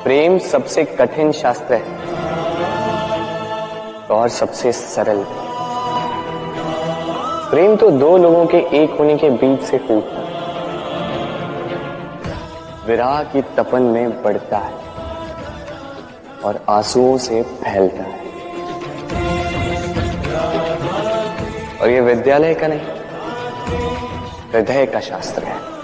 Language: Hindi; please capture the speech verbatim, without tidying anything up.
प्रेम सबसे कठिन शास्त्र है और सबसे सरल। प्रेम तो दो लोगों के एक होने के बीच से फूटता है, विरह की तपन में बढ़ता है और आंसुओं से फैलता है। और ये विद्यालय का नहीं, हृदय का शास्त्र है।